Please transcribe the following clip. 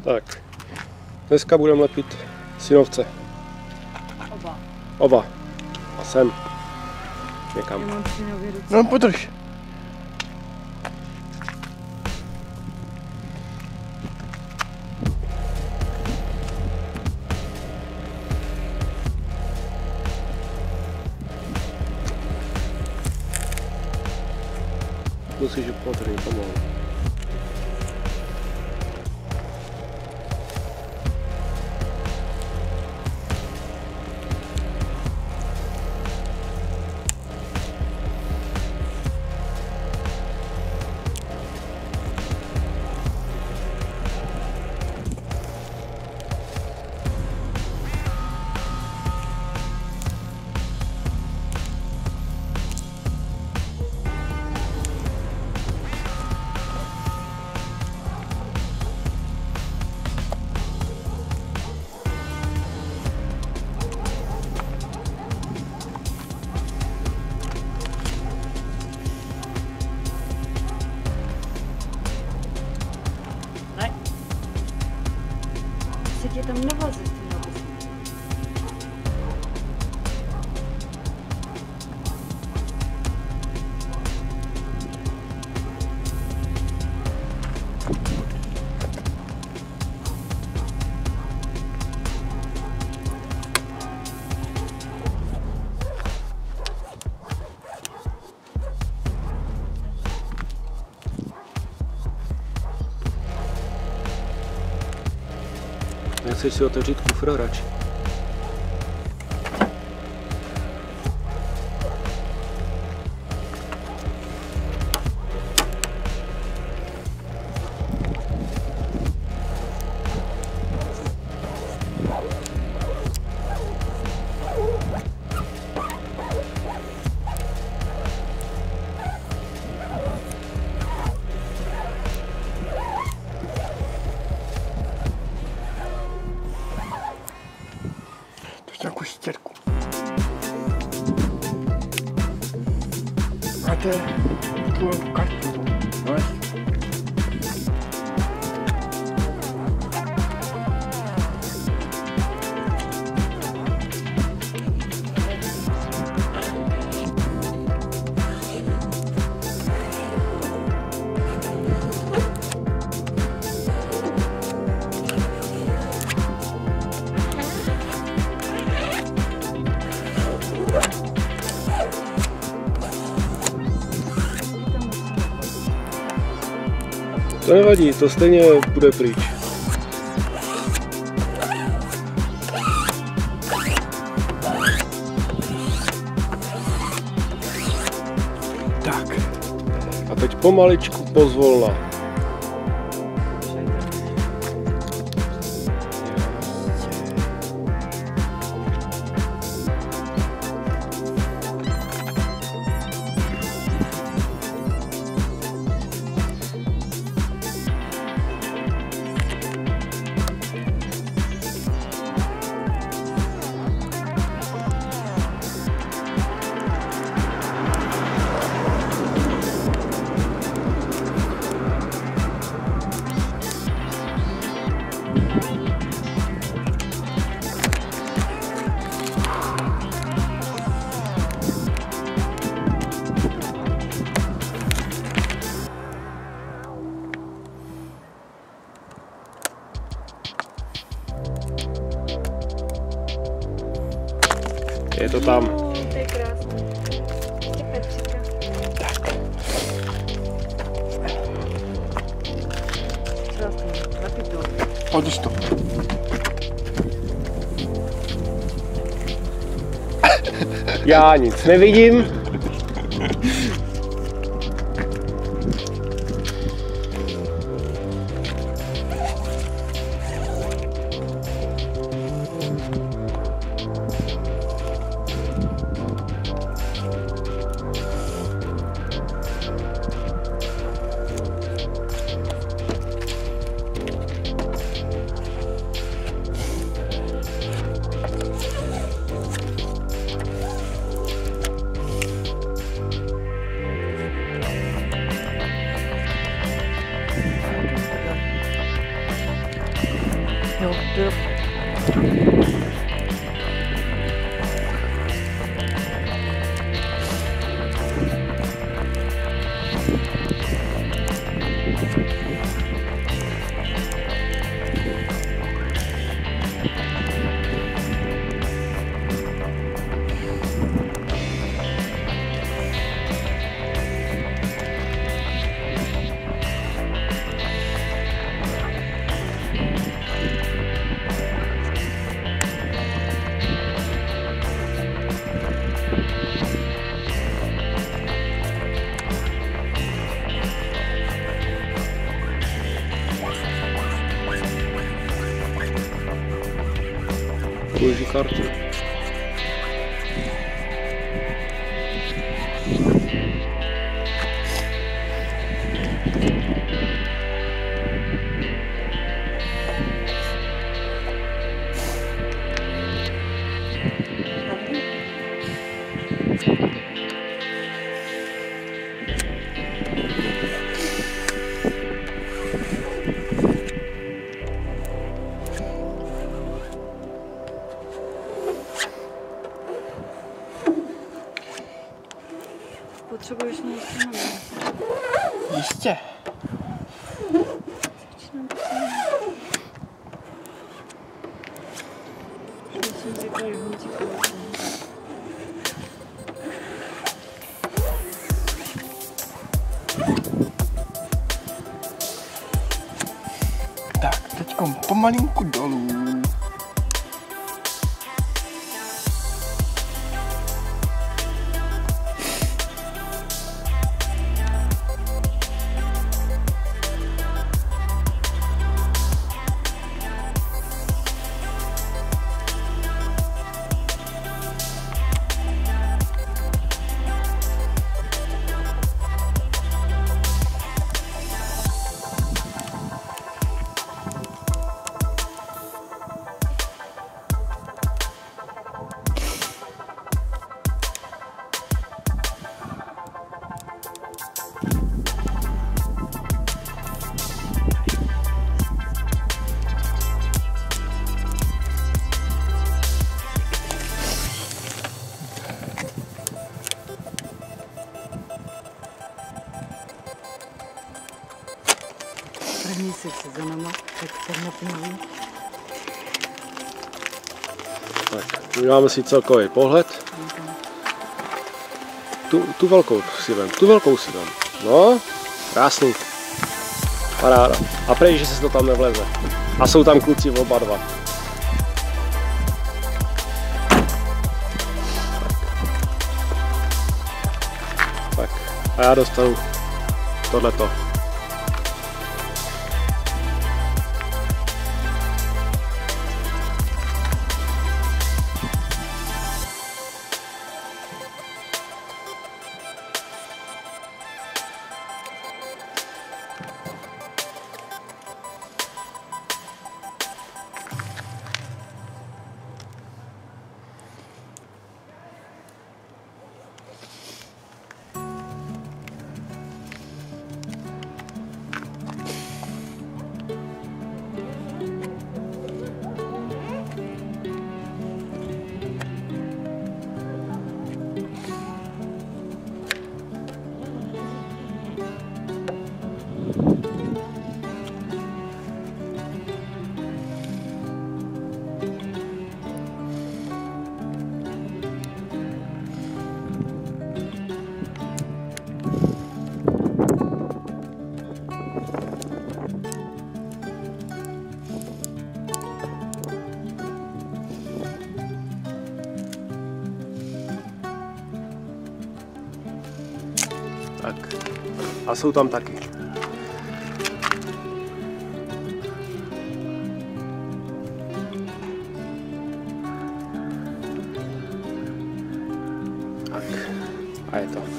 Tak, dneska budeme lepit synovce. Oba. Oba. A sem. Někam. Já mám synově ruce. No podrž. Musíš opatrně pomalu. Je tam navazit, Nechceš si otevřít kufr radši? Nějakou štěrku. Máte tu kartu. No. To nevadí, to stejně bude pryč. Tak. A teď pomaličku pozvolna. Je to tam. To je krásné. Petříka. Tak. Krásné. Napít to. Podrž to. Já nic nevidím. Jo, jo. Použij kartu. Potřebuješ mě ještě nový. Jistě. Už jsem řekla, že ho ti koupím. Tak, teďkom pomalinku dolů. První si za náma, tak jsem na tím. Tak, uděláme si celkový pohled. Tu velkou si vem, No, krásný. Paráda. A prej, že se to tam nevleze. A jsou tam kluci oba dva. Tak. A já dostanu tohleto. Tak. A jsou tam taky. Tak. A je to.